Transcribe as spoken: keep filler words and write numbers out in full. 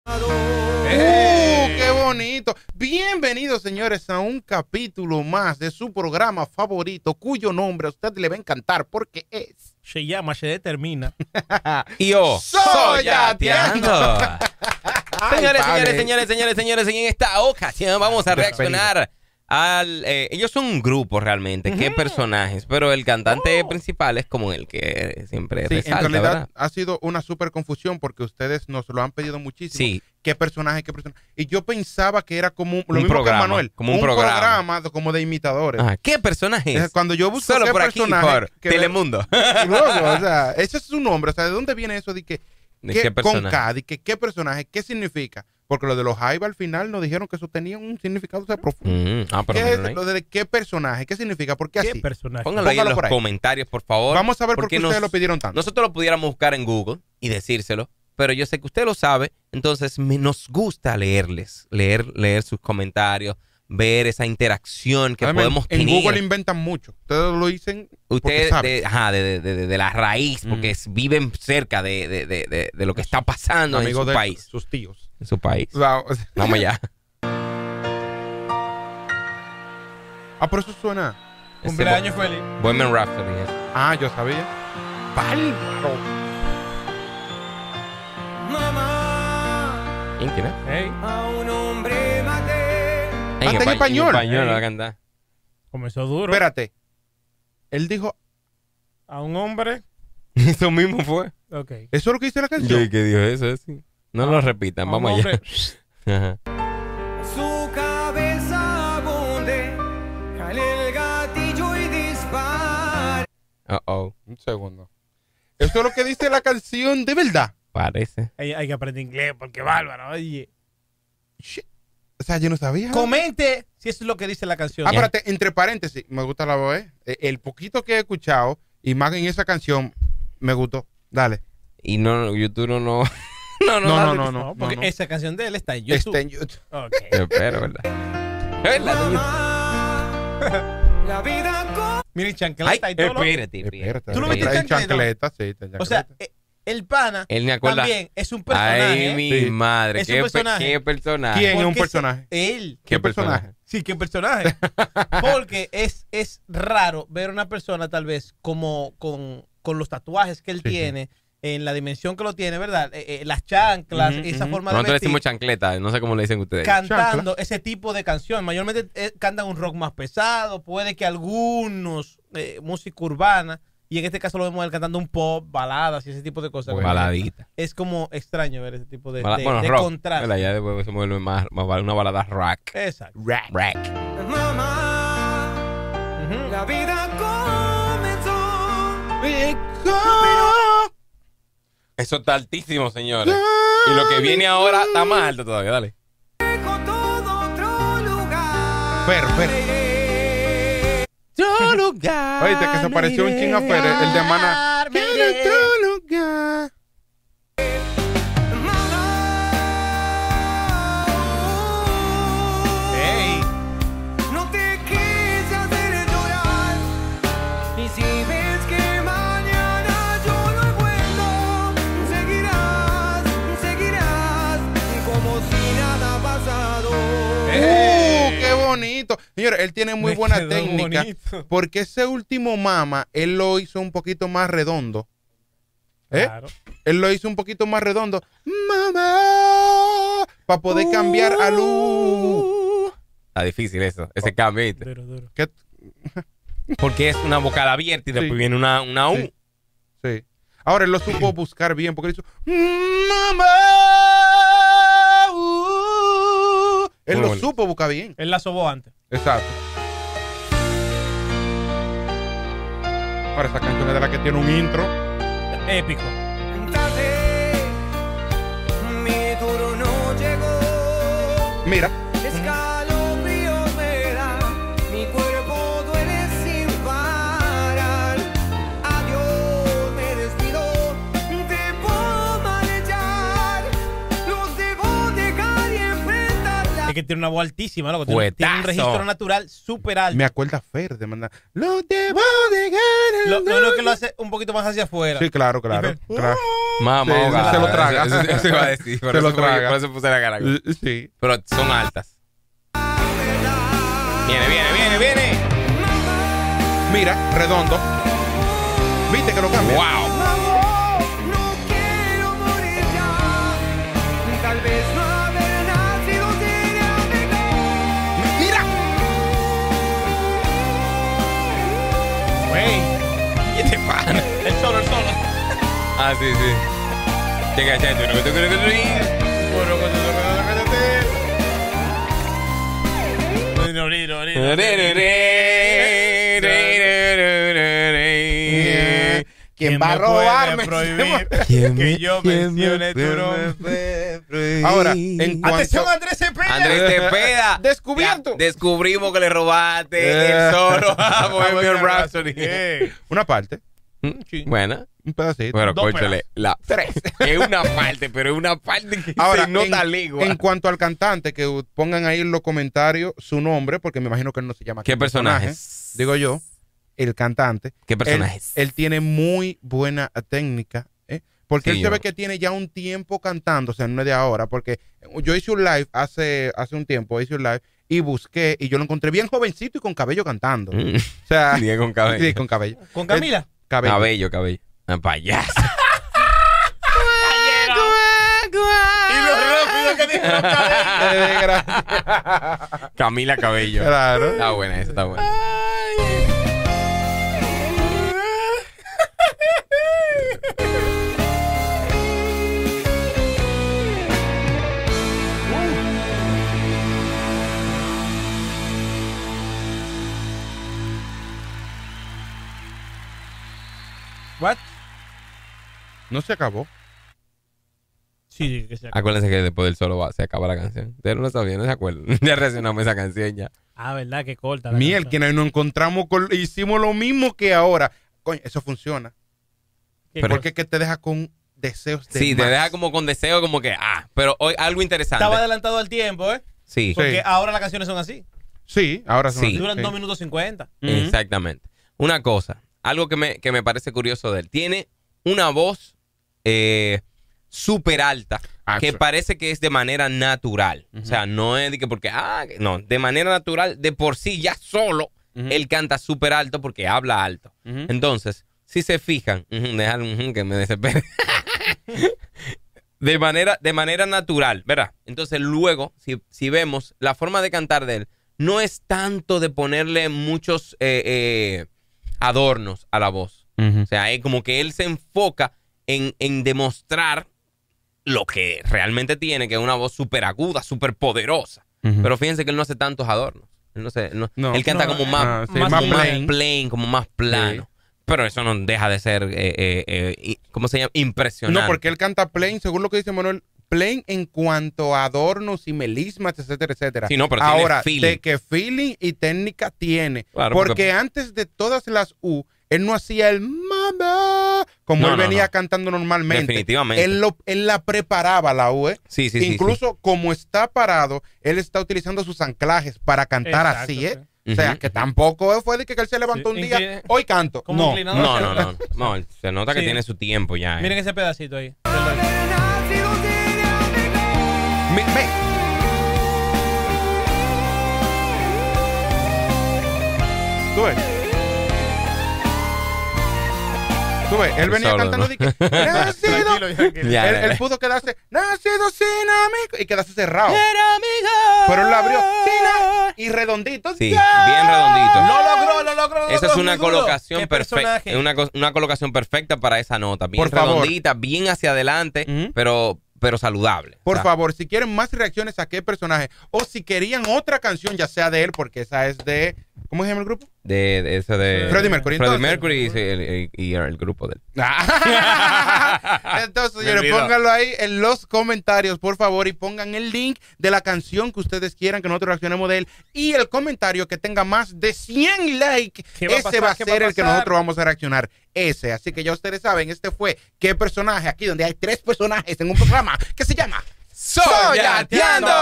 ¡Uh, qué bonito! Bienvenidos, señores, a un capítulo más de su programa favorito, cuyo nombre a usted le va a encantar porque es... Se llama, se determina. Y yo, soy Yateando. Señores, Ay, señores, señores, señores, señores, en esta ocasión vamos a reaccionar al... Eh, ellos son un grupo realmente, uh-huh. Qué personajes, pero el cantante oh. principal es como el que siempre sí, resalta, en realidad ¿verdad? Ha sido una súper confusión porque ustedes nos lo han pedido muchísimo. Sí. ¿Qué personaje, qué personaje? Y yo pensaba que era como un, lo un mismo programa, que Manuel, como un, un programa. programa como de imitadores. Ajá. ¿Qué personaje es? Cuando yo busco Solo qué por aquí, personaje, por que Telemundo. Y luego, o sea, ese es su nombre. O sea, ¿de dónde viene eso de que, ¿De qué, qué personaje? con K, de que qué personaje, qué significa? Porque lo de los Jaiba al final nos dijeron que eso tenía un significado, o sea, profundo. Mm, ah, pero ¿Qué es no lo de qué personaje? ¿Qué significa? ¿Por qué, ¿Qué así? personaje? Póngalo, Póngalo ahí en los comentarios, por favor. Vamos a ver por qué nos, ustedes lo pidieron tanto. Nosotros lo pudiéramos buscar en Google y decírselo, pero yo sé que usted lo sabe, entonces me, nos gusta leerles, leer, leer sus comentarios, ver esa interacción que Además, podemos en tener. En Google inventan mucho. Ustedes lo dicen Ustedes, de, ajá, de, de, de, de la raíz, porque mm. es, viven cerca de, de, de, de, de lo que está pasando en su de país. Sus tíos. En su país. Wow. Vamos allá. Ah, por eso suena. Cumpleaños feliz. Bohemian Rhapsody. ¿Es? Ah, yo sabía. Bárbaro. Mamá. ¿En quién es? Hey. A un hombre maté. En, en español. En español hey. lo va a cantar. Comenzó duro. Espérate. Él dijo. A un hombre. Eso mismo fue. Ok. ¿Eso es lo que dice la canción? ¿Qué, qué dijo eso? Sí. No ah, lo repitan. Vamos allá. Ajá. Su cabeza bonde. Jale el gatillo y dispara. Uh oh. Un segundo. ¿Eso es lo que dice la canción de verdad? Parece. Hay, hay que aprender inglés porque bárbaro. Oye. Shit. O sea, yo no sabía. Comente si eso es lo que dice la canción. Ah, espérate, entre paréntesis, me gusta la voz. ¿eh? El poquito que he escuchado y más en esa canción, me gustó. Dale. Y no, YouTube no, no. No, no, no, no, no, no, porque no, no. esa canción de él está en YouTube. Está en YouTube. Okay. Espero, ¿verdad? La vida con... Miren, chancleta Ay, y todo. Espérate, espérate. ¿Tú lo viste en chancleta? Sí, está en chancleta. O sea, el pana él me acuerda. también es un personaje. Ay, mi sí. madre. Es ¿Qué, un personaje. ¿Qué personaje? ¿Quién es un Porque personaje? Él. ¿Qué personaje? Sí, ¿qué personaje? Porque es, es raro ver una persona tal vez como con, con los tatuajes que él sí, tiene, sí. En la dimensión que lo tiene, ¿verdad? Eh, eh, las chanclas, uh-huh, esa uh-huh. forma de Nosotros vestir. decimos chancleta, no sé cómo le dicen ustedes. Cantando ese tipo de canción. Mayormente eh, cantan un rock más pesado, puede que algunos eh, música urbana, y en este caso lo vemos él cantando un pop, baladas y ese tipo de cosas. Bueno, baladita. Es como extraño ver ese tipo de, Bala, de, bueno, de rock, contraste. ¿verdad? Ya después se vuelve más, más una balada rock. Exacto. Rock. Rock. Mamá, uh-huh. La vida comenzó. Eso está altísimo, señores. Y lo que viene ahora está más alto todavía, dale. Fer, Fer. Tu lugar. Oíste, que se pareció un ching a Fer, el de Maná. Quiero tu lugar. Hey. No te quise hacer llorar. Y si ves que mañana yo no he vuelto, seguirás, seguirás como si nada ha pasado. ¡Uh, qué bonito! Señores, él tiene muy Me buena quedó técnica. bonito. Porque ese último mama, él lo hizo un poquito más redondo. ¿Eh? Claro. Él lo hizo un poquito más redondo. Mamá, para poder uh, cambiar a luz. Está difícil eso, ese cambio, ¿viste? Duro, duro. ¿Qué? Porque es una vocal abierta y después Sí. viene una, una U. Sí. Sí. Ahora él lo supo buscar bien porque él hizo mamá. Uh, él Muy lo bonito. supo buscar bien. Él la sobó antes. Exacto. Ahora esa canción es de la que tiene un intro. Épico. Tarde, mi turno llegó. Mira. Escalofríos me da, mi cuerpo duele sin parar. Adiós, me despido, te puedo malechar. Los debo dejar y enfrentar la Es que tiene una voz altísima, loco. Tiene, Fuetazo. tiene un registro natural súper alto. Me acuerda Fer de mandar. Lo debo de Lo, ganar. lo único que lo hace un poquito más hacia afuera. Sí, claro, claro. Y claro. Mamá, Sí, ahogada. se lo traga. Eso, eso, eso iba a decir. Por Se eso lo fue- traga. Por eso puse la cara. Eh, Sí. Pero son altas. Viene, viene, viene, viene. Mira, redondo. ¿Viste que lo cambia? Wow. No quiero morir ya. Tal vez no haber nacido sería mejor. Mira. Güey. ¿Qué te pasa? El solo, el solo. Ah, sí, sí. Llega, ya, tú no, tú no, tú No, no, no, no. ¿Quién va a me puede robarme? prohibir que yo mencione tu nombre? Ahora, en cuanto... Atención, Andrés Cepeda. Andrés Cepeda. Descubierto. Ya descubrimos que le robaste Eh. el solo a Bohemian Rhapsody. Eh. Una parte, Sí. Buena. un pedacito. Bueno, Dos cónchale, la tres. Es una parte, pero es una parte que Ahora, se nota en, legua. en cuanto al cantante, que u- pongan ahí en los comentarios su nombre, porque me imagino que él no se llama ¿Qué así, personajes? Digo yo, el cantante. ¿Qué Él, personajes? él tiene muy buena técnica, ¿eh? Porque Sí, él se yo- ve que tiene ya un tiempo cantando, o sea, no es de ahora, porque yo hice un live hace, hace un tiempo, hice un live y busqué y yo lo encontré bien jovencito y con cabello cantando. Mm. O sea, Dije con cabello. sí, con cabello. ¿Con Camila? Cabello. Cabello, cabello. Ah, payaso. Y lo rápido que dijo los cabellos. Qué desgracia. Camila Cabello. Claro. Está buena esa, está buena. What? No se acabó. Sí, que se acabó. Acuérdense que después del solo va, se acaba la canción. Ustedes no lo sabían, no se acuerdan. Ya reaccionamos a esa canción ya. Ah, verdad, que corta. la Miel, canción. que nos encontramos con, hicimos lo mismo que ahora. Coño, eso funciona. ¿Qué Pero- Porque es que te deja con deseos de Sí, te más. deja como con deseo, como que, ah, pero hoy algo interesante. Estaba adelantado al tiempo, ¿eh? Sí, Porque Sí. ahora las canciones son así. Sí, ahora son Sí. así, Duran sí. dos minutos cincuenta. Ujú. exactamente. Una cosa, algo que me, que me parece curioso de él. Tiene una voz eh, súper alta, Ah, que sí. parece que es de manera natural. Ujú. O sea, no es de que porque, ah, no, de manera natural, de por sí ya solo, Ujú. él canta súper alto porque habla alto. Ujú. Entonces, si se fijan, ujú, dejar ujú, que me desespere. de manera, de manera natural, ¿verdad? Entonces, luego, si, si vemos, la forma de cantar de él no es tanto de ponerle muchos eh, eh, adornos a la voz. Ujú. O sea, es como que él se enfoca en, en demostrar lo que realmente tiene, que es una voz súper aguda, súper poderosa. Ujú. Pero fíjense que él no hace tantos adornos. Él, no sé, no- No. él canta No, como eh, más, ah, sí, más como más plain. plain, como más plano. Pero eso no deja de ser, eh, eh, eh, y- ¿cómo se llama? Impresionante. No, porque él canta plain, según lo que dice Manuel, plain en cuanto a adornos y melismas, etcétera, etcétera. Sí, no, pero tiene Ahora, feeling. de que feeling y técnica tiene. Claro, porque, porque- antes de todas las U, él no hacía el mamá como No, él no, venía no. cantando normalmente. Definitivamente. Él, lo, él la preparaba, la U, ¿eh? Sí, sí, sí, Incluso como está parado, él está utilizando sus anclajes para cantar Exacto, así, ¿eh? sí. O sea, Ujú, que ujú. tampoco fue de que él se levantó Sí, un día, incli- hoy canto. como No, inclinado. No, no, no, no. No, se nota que Sí. tiene su tiempo ya. eh. Miren ese pedacito ahí. Haber nacido sería mejor. Mi- ve. Tú ves. Tú ves, él venía Solo, cantando ¿no? de que nacido. Tranquilo, tranquilo. Ya, él, ya, él ya. pudo quedarse nacido sin amigo y quedarse cerrado. Era amigo. Pero él lo abrió sin a- y redondito. Sí, ¡ya! bien redondito. Lo logró, lo logró. lo Esa es logró, una muy duro. colocación ¿Qué perfecta. personaje? Es una, co- una colocación perfecta para esa nota. Bien Por favor. redondita, bien hacia adelante, Ujú. pero, pero saludable. Por O sea, favor, si quieren más reacciones a qué personaje o si querían otra canción, ya sea de él, porque esa es de. ¿Cómo se llama el grupo? De, de ese de. Freddie Mercury, Freddie entonces. Mercury y, el, el- y el grupo de él. Entonces, Me señores, olvidó. pónganlo ahí en los comentarios, por favor, y pongan el link de la canción que ustedes quieran que nosotros reaccionemos de él y el comentario que tenga más de cien likes. ¿Qué va a Ese pasar? va a ¿Qué ser va a el que pasar? nosotros vamos a reaccionar. Ese. Así que ya ustedes saben, este fue qué personaje aquí donde hay tres personajes en un programa que se llama Soyateando.